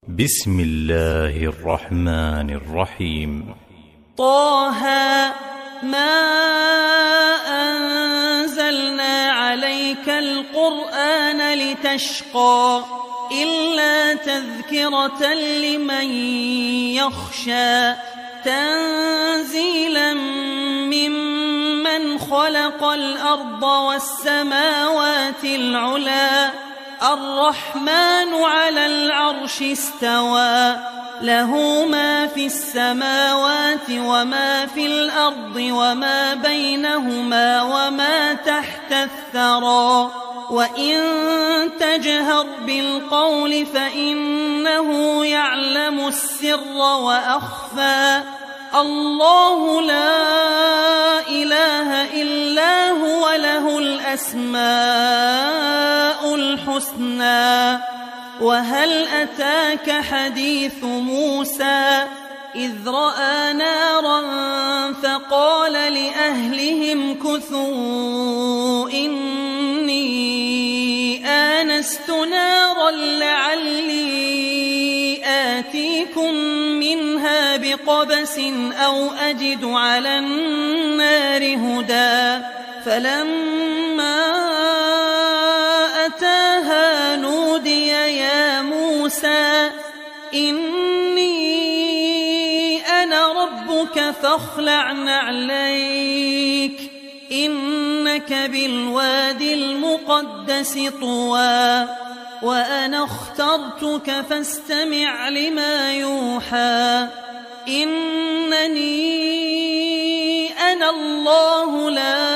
بسم الله الرحمن الرحيم. طه ما أنزلنا عليك القرآن لتشقى إلا تذكرة لمن يخشى تنزيلا ممن خلق الأرض والسماوات العلى الرحمن على العرش استوى له ما في السماوات وما في الأرض وما بينهما وما تحت الثرى وإن تجهر بالقول فإنه يعلم السر وأخفى الله لا إله إلا هو له الأسماء الحسنى وهل أتاك حديث موسى إذ رأى نارا فقال لأهلهم كثوا إني آنست نارا لعلي آتيكم منها بقبس أو أجد على النار هدى فلما أتاها نودي يا موسى إني أنا ربك فاخلع نعليك إنك بالوادي المقدس طوى وأنا اخترتك فاستمع لما يوحى إنني أنا الله لا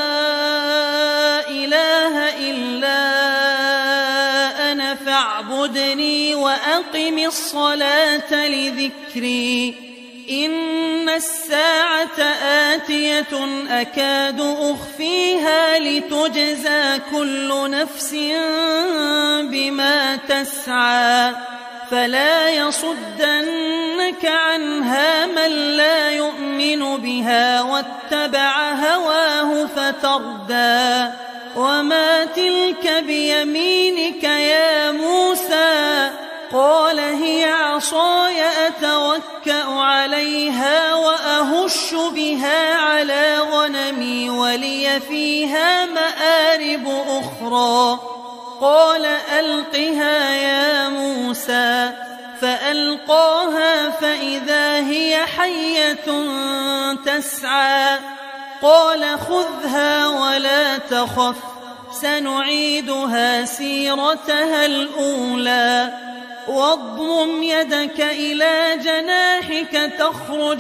إله إلا أنا فاعبدني وأقم الصلاة لذكري إن الساعة آتية أكاد أخفيها لتجزى كل نفس بما تسعى فلا يصدنك عنها من لا يؤمن بها واتبع هواه فتردى وما تلك بيمينك يا موسى قال هي عصاي أتوكأ عليها وأهش بها على غنمي ولي فيها مآرب أخرى قال ألقها يا موسى فألقاها فإذا هي حية تسعى قال خذها ولا تخف سنعيدها سيرتها الأولى واضمم يدك إلى جناحك تخرج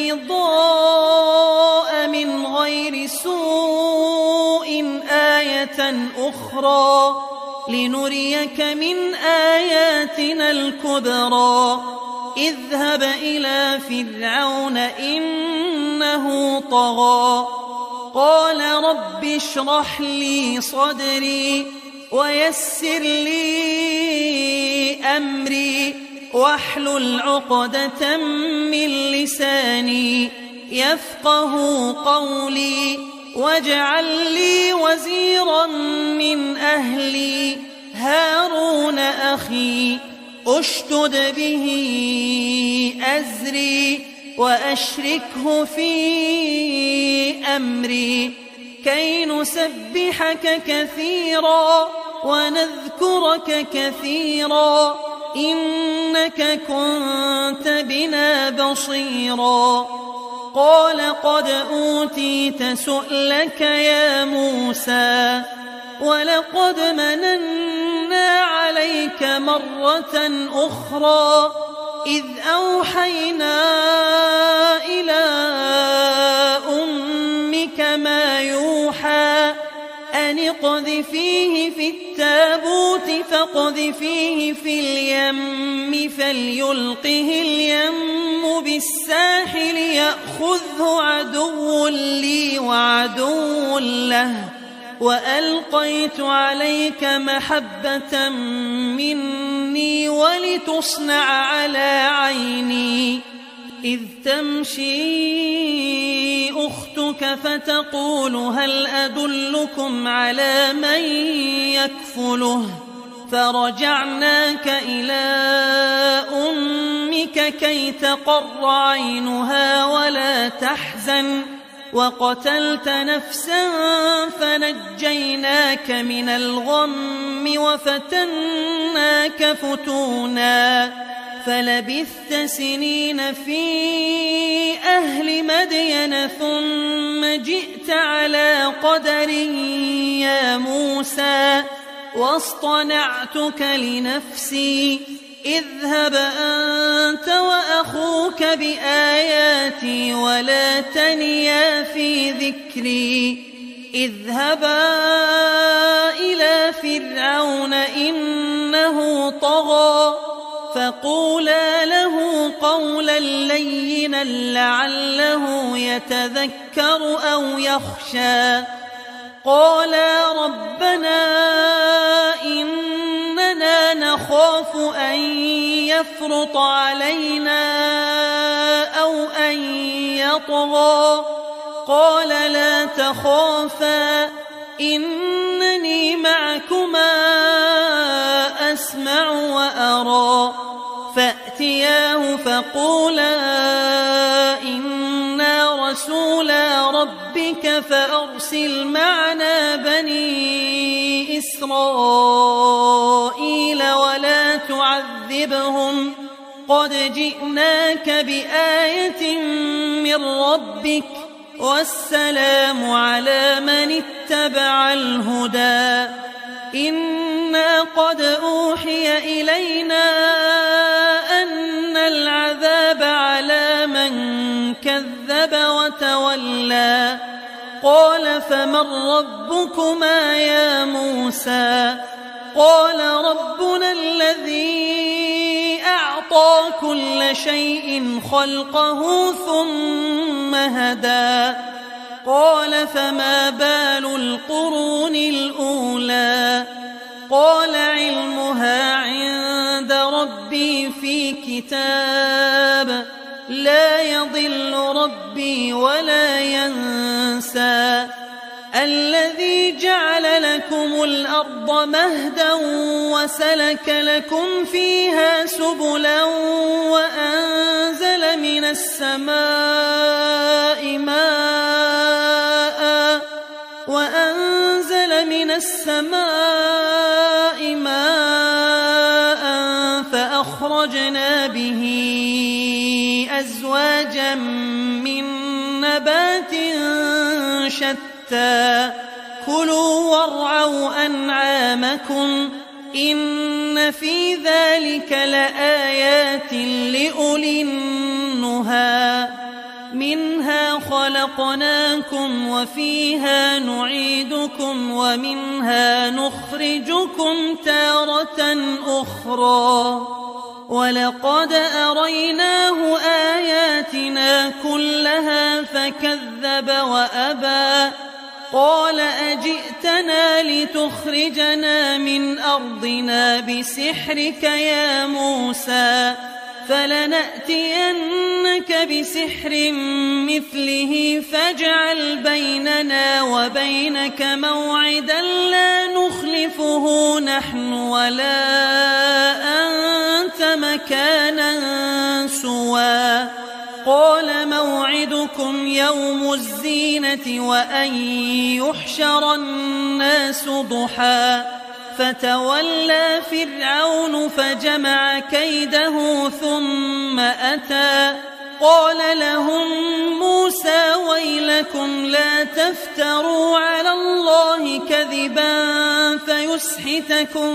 بيضاء من غير سوء آية أخرى لنريك من آياتنا الكبرى اذهب إلى فرعون إنه طغى قال رب اشرح لي صدري ويسر لي أمري واحلل عقدة من لساني يفقه قولي واجعل لي وزيرا من أهلي هارون أخي أشدد به أزري وأشركه في أمري كي نسبحك كثيرا ونذكرك كثيرا إنك كنت بنا بصيرا قال قد أوتيت سؤلك يا موسى ولقد مننا عليك مرة أخرى إذ أوحينا إلى أمك ما يوحى أن اقذفيه في التابوت فاقذفيه في اليم فليلقه اليم بالساحل يأخذه عدو لي وعدو له وألقيت عليك محبة مني ولتصنع على عيني إذ تمشي أختك فتقول هل أدلكم على من يكفله فرجعناك إلى كي تقر عينها ولا تحزن وقتلت نفسا فنجيناك من الغم وفتناك فتونا فلبثت سنين في أهل مدين ثم جئت على قدر يا موسى واصطنعتك لنفسي اذهب أنت وأخوك بآياتي ولا تنيا في ذكري اذهبا إلى فرعون إنه طغى فقولا له قولا لينا لعله يتذكر أو يخشى قالا ربنا إننا نخاف أن يفرط علينا أو أن يطغى قال لا تخافا إنني معكما أسمع وأرى فأتياه فقولا إنا رسولا ربك فأرسل معنا بني إسرائيل ولا تعذبهم قد جئناك بآية من ربك والسلام على من اتبع الهدى إنا قد أوحي إلينا أن العذاب على من كذب وتولى قال فمن ربكما يا موسى قال ربنا الذي أعطى كل شيء خلقه ثم هدى قال فما بال القرون الأولى قال علمها عند ربي في كتاب لا يضل ربي ولا ينسى الذي جعل لكم الأرض مهدا وسلك لكم فيها سبلا وأنزل من السماء ماء فأخرجنا به أزواجا من نبات شتى كلوا وارعوا أنعامكم إن في ذلك لآيات لأولي النهى منها خلقناكم وفيها نعيدكم ومنها نخرجكم تارة أخرى ولقد أريناه آياتنا كلها فكذب وأبى قال أجئتنا لتخرجنا من أرضنا بسحرك يا موسى فلنأتينك بسحر مثله فاجعل بيننا وبينك موعدا لا نخلفه نحن ولا أنت مكانا سوى قال موعدكم يوم الزينة وأن يحشر الناس ضحى فتولى فرعون فجمع كيده ثم أتى قال لهم موسى ويلكم لا تفتروا على الله كذبا فيسحتكم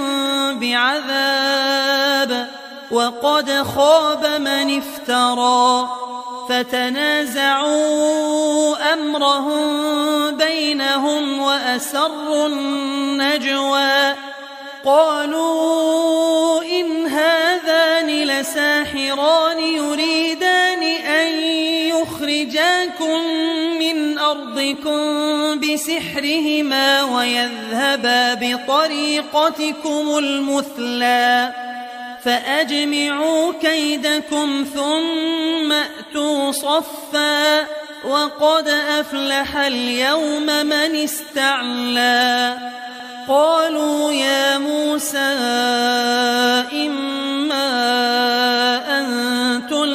بعذاب وقد خاب من افترى فتنازعوا أمرهم بينهم وأسروا النجوى قالوا إن هذان لساحران يريدان أن يخرجاكم من أرضكم بسحرهما ويذهبا بطريقتكم المثلى فأجمعوا كيدكم ثم أتوا صفا وقد أفلح اليوم من استعلى قالوا يا موسى إما أن تلقي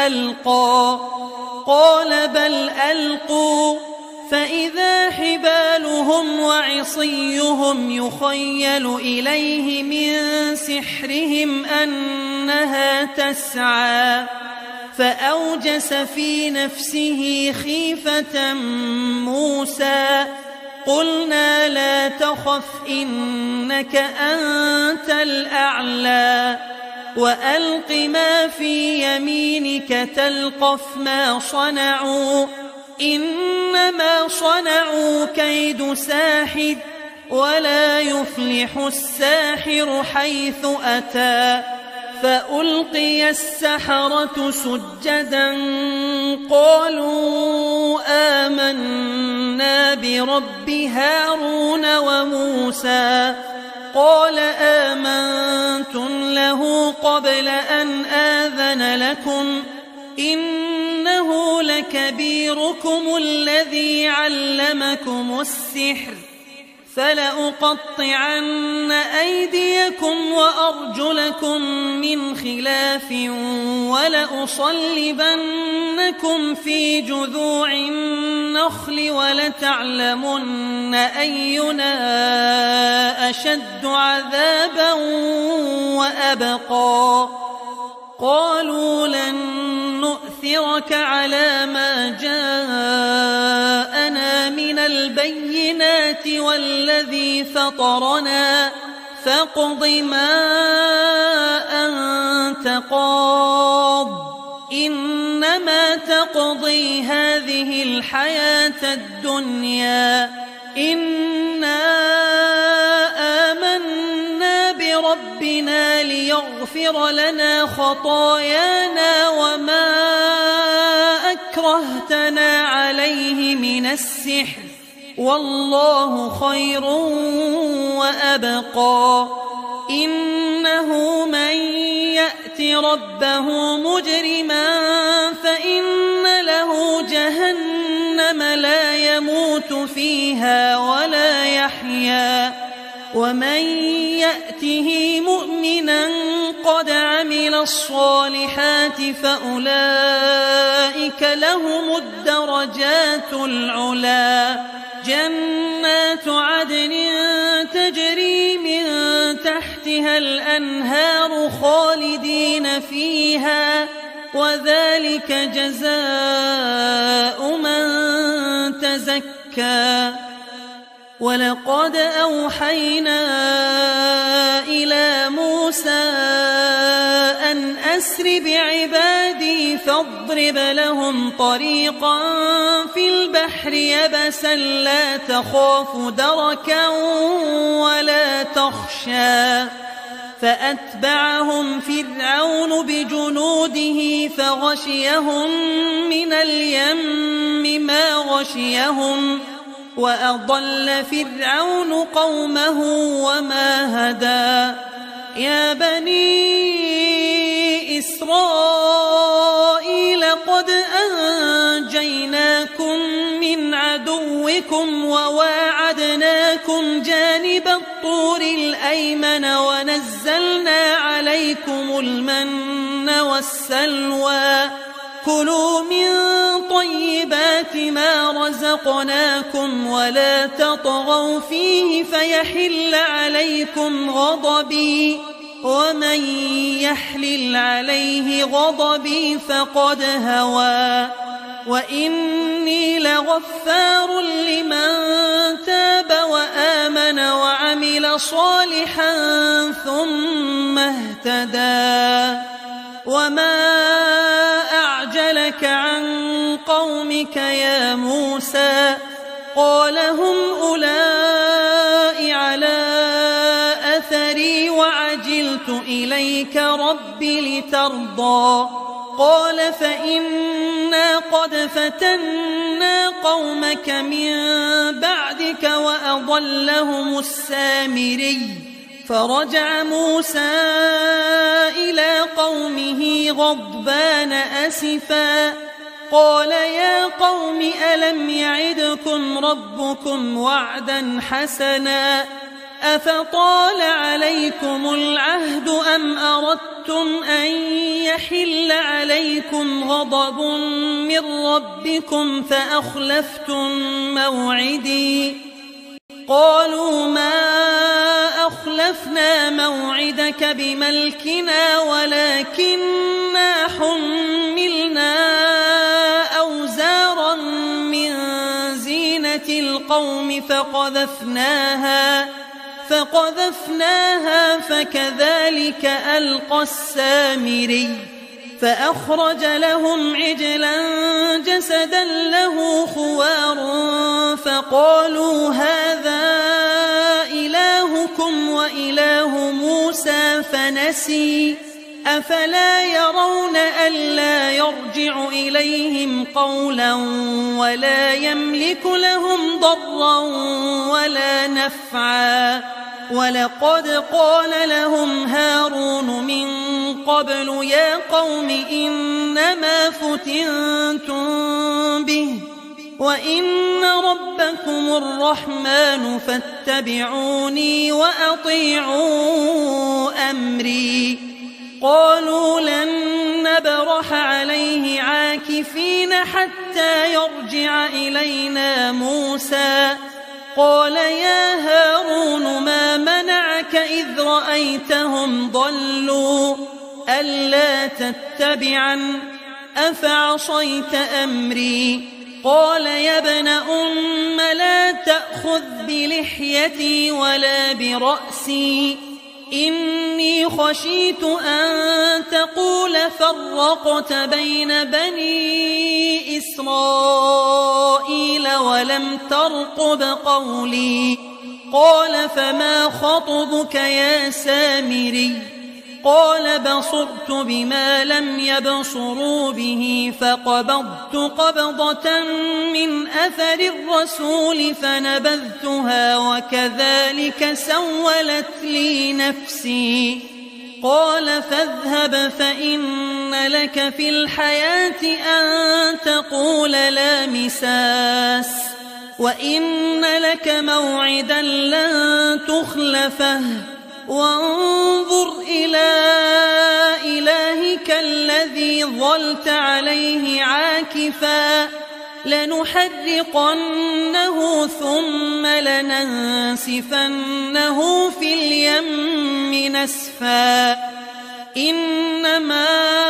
ألقى قال بل ألقوا فإذا حبالهم وعصيهم يخيل إليه من سحرهم أنها تسعى فأوجس في نفسه خيفة موسى قلنا لا تخف إنك أنت الأعلى وألق ما في يمينك تلقف ما صنعوا إنما صنعوا كيد ساحر ولا يفلح الساحر حيث أتى فألقي السحرة سجدا قالوا آمنا برب هارون وموسى قال آمنتم له قبل أن آذن لكم إنه لكبيركم الذي علمكم السحر فلأقطعن أيديكم وأرجلكم من خلاف ولأصلبنكم في جذوع النخل ولتعلمن أينا أشد عذابا وأبقى قالوا لن نؤثرك على ما جاءنا من البينات والذي فطرنا فاقض ما أنت قاض إنما تقضي هذه الحياة الدنيا إنا آمنا بربنا ليغفر لنا خطايانا وما أكرهتنا عليه من السحر والله خير وأبقى إنه من يأت ربه مجرما فإن له جهنم لا يموت فيها ولا يحيا ومن يأته مؤمنا قد عمل الصالحات فأولئك لهم الدرجات العلا جنات عدن تجري من تحتها الأنهار خالدين فيها وذلك جزاء من تزكى ولقد أوحينا إلى موسى أن أسر بعبادي فاضرب لهم طريقا في البحر يبسا لا تخاف دركا ولا تخشى فأتبعهم فرعون بجنوده فغشيهم من اليم ما غشيهم وأضل فرعون قومه وما هدى يا بني إسرائيل قد أنجيناكم من عدوكم وواعدناكم جانب الطور الأيمن ونزلنا عليكم المن والسلوى كلوا من طيبات ما رزقناكم ولا تطغوا فيه فيحل عليكم غضبي ومن يحلل عليه غضبي فقد هوى وإني لغفار لمن تاب وآمن وعمل صالحا ثم اهتدى وما أعجلك عن قومك يا موسى قال هم أولئك على أثري وعجلت إليك رب لترضى قال فإنا قد فتنا قومك من بعدك وأضلهم السامري فرجع موسى إلى قومه غضبان أسفا قال يا قوم ألم يعدكم ربكم وعدا حسنا أفطال عليكم العهد أم أردتم أردتم أن يحل عليكم غضب من ربكم فأخلفتم موعدي قالوا ما أخلفنا موعدك بملكنا ولكننا حملنا أوزارا من زينة القوم فقذفناها فكذلك ألقى السامري فأخرج لهم عجلا جسدا له خوار فقالوا هذا إلهكم وإله موسى فنسي أفلا يرون ألا يرجع إليهم قولا ولا يملك لهم ضرا ولا نفعا ولقد قال لهم هارون من قبل يا قوم إنما فتنتم به وإن ربكم الرحمن فاتبعوني وأطيعوا أمري قالوا لن نبرح عليه عاكفين حتى يرجع إلينا موسى قال يا هارون ما منعك إذ رأيتهم ضلوا ألا تتبعن أفعصيت أمري قال يا ابن أم لا تأخذ بلحيتي ولا برأسي إني خشيت أن تقول فرقت بين بني إسرائيل ولم ترقب قولي قال فما خطبك يا سامري قال بصرت بما لم يبصروا به فقبضت قبضة من أثر الرسول فنبذتها وكذلك سولت لي نفسي قال فاذهب فإن لك في الحياة أن تقول لا مساس وإن لك موعدا لن تخلفه وانظر إلى إلهك الذي ظلت عليه عاكفا لنحرقنه ثم لننسفنه في اليم نسفا إنما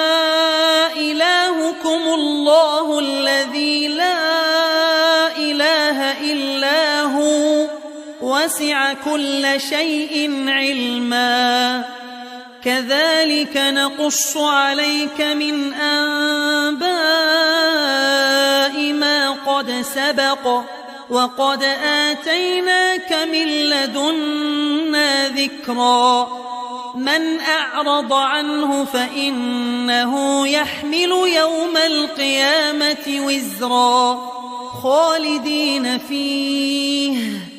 إلهكم الله الذي لا إله إلا هو وسع كل شيء علما كذلك نقص عليك من أنباء ما قد سبق وقد آتيناك من لدنا ذكرا من أعرض عنه فإنه يحمل يوم القيامة وزرا خالدين فيه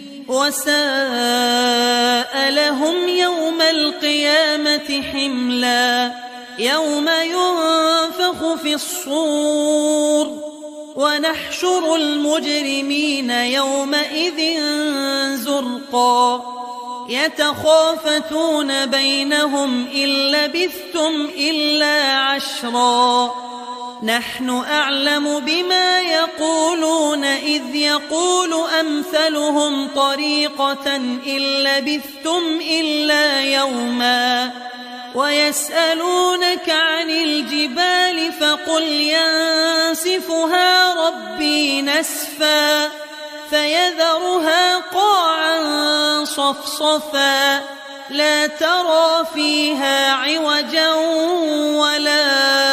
وساء لهم يوم القيامة حملا يوم ينفخ في الصور ونحشر المجرمين يومئذ زرقا يتخافتون بينهم إن لبثتم إلا عشرا نحن أعلم بما يقولون إذ يقول أمثلهم طريقة إن لبثتم إلا يوما ويسألونك عن الجبال فقل ينسفها ربي نسفا فيذرها قاعا صفصفا لا ترى فيها عوجا ولا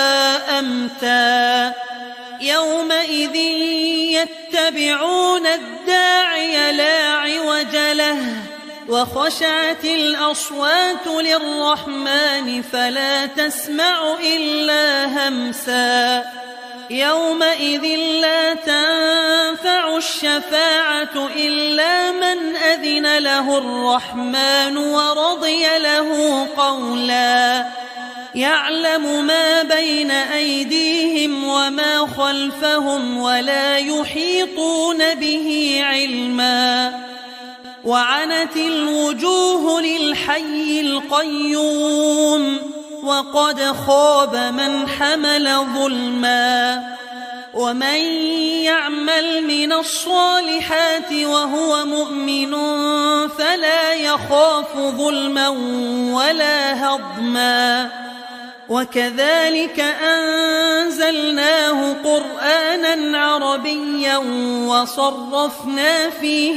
أمتا يومئذ يتبعون الداعي لا عوج له وخشعت الأصوات للرحمن فلا تسمع إلا همسا يومئذ لا تنفع الشفاعة إلا من أذن له الرحمن ورضي له قولا يعلم ما بين أيديهم وما خلفهم ولا يحيطون به علما وعنت الوجوه للحي القيوم وقد خاب من حمل ظلما. ومن يعمل من الصالحات وهو مؤمن فلا يخاف ظلما ولا هضما. وكذلك أنزلناه قرآنا عربيا وصرفنا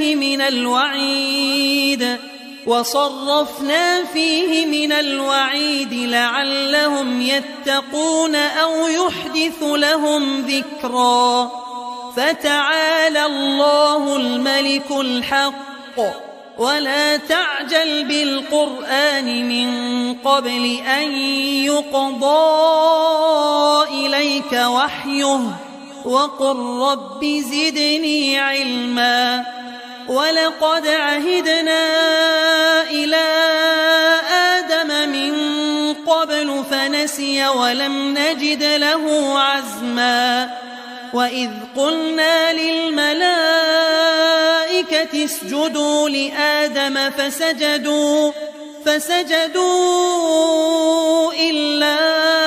فيه من الوعيد لعلهم يتقون أو يحدث لهم ذكرا. فتعالى الله الملك الحق ولا تعجل بالقرآن من قبل أن يقضى إليك وحيه وقل رب زدني علما. ولقد عهدنا إلى آدم من قبل فنسي ولم نجد له عزما. وإذ قلنا للملائكة اسجدوا لآدم فسجدوا إلا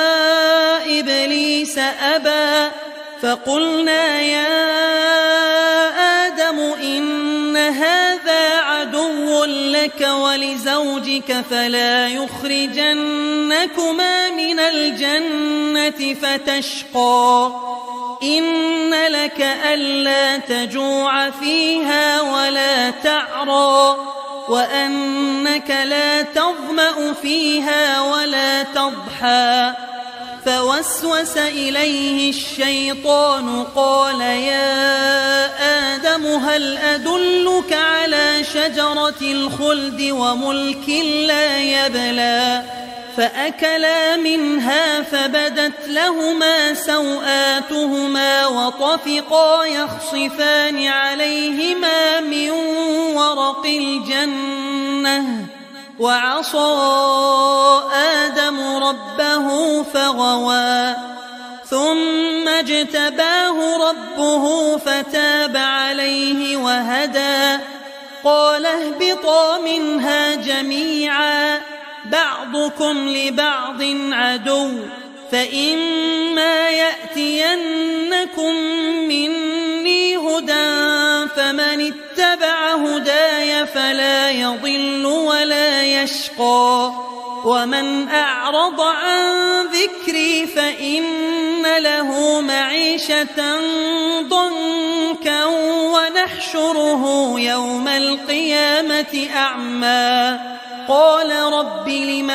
إبليس أبى. فقلنا يا آدم إن هذا عدو لك ولزوجك فلا يخرجنكما من الجنة فتشقى. إن لك ألا تجوع فيها ولا تعرى وأنك لا تظمأ فيها ولا تضحى. فوسوس إليه الشيطان قال يا آدم هل أدلك على شجرة الخلد وملك لا يبلى. فأكلا منها فبدت لهما سوآتهما وطفقا يخصفان عليهما من ورق الجنة. وعصى آدم ربه فغوى ثم اجتباه ربه فتاب عليه وهدى. قال اهبطا منها جميعا بعضكم لبعض عدو فإما يأتينكم مني هدى فمن اتبع هداي فلا يضل ولا يشقى. ومن أعرض عن ذكري فإن له معيشة ضنكا ونحشره يوم القيامة أعمى. قال رب لم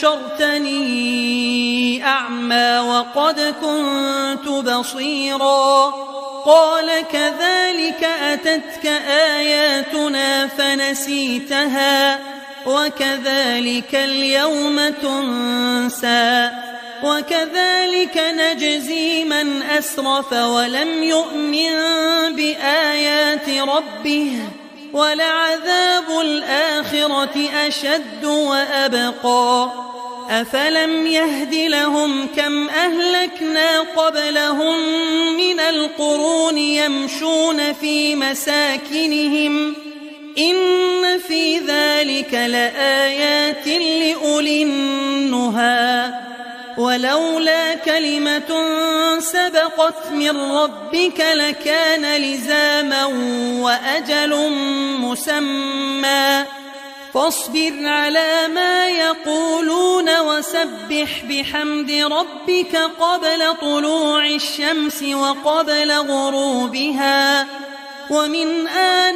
حشرتني أعمى وقد كنت بصيرا. قال كذلك أتتك آياتنا فنسيتها وكذلك اليوم تنسى. وكذلك نجزي من أسرف ولم يؤمن بآيات ربه ولعذاب الآخرة أشد وأبقى. أفلم يهد لهم كم أهلكنا قبلهم من القرون يمشون في مساكنهم إن في ذلك لآيات لأولي النهى. ولولا كلمة سبقت من ربك لكان لزاما وأجل مسمى. فاصبر على ما يقولون وسبح بحمد ربك قبل طلوع الشمس وقبل غروبها ومن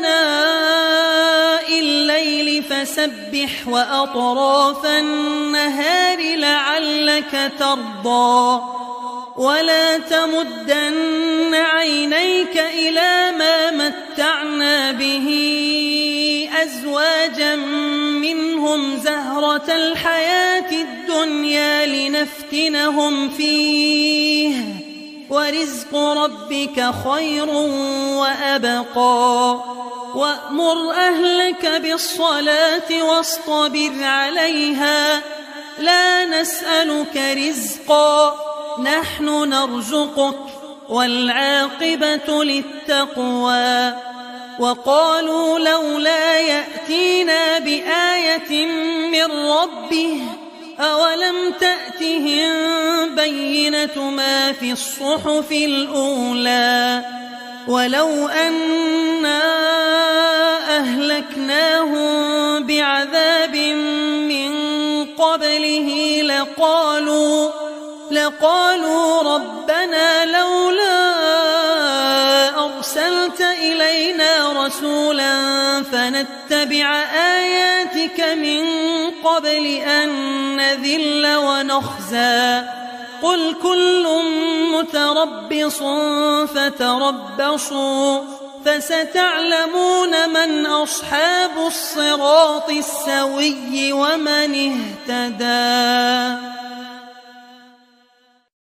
آناء الليل فسبح وأطراف النهار لعلك ترضى. ولا تمدن عينيك إلى ما متعنا به أزواجا منهم زهرة الحياة الدنيا لنفتنهم فيه ورزق ربك خير وأبقى. وأمر أهلك بالصلاة واصطبر عليها لا نسألك رزقا نحن نرزقك والعاقبة للتقوى. وقالوا لولا يأتينا بآية من ربه أولم تأتهم بينة ما في الصحف الأولى ولو أنا أهلكناهم بعذاب من قبله لقالوا ربنا لولا أرسلت إلينا رسولا فنتبع آياتك من قبل أن نذل ونخزى قل كل متربص فتربصوا فستعلمون من أصحاب الصراط السوي ومن اهتدى.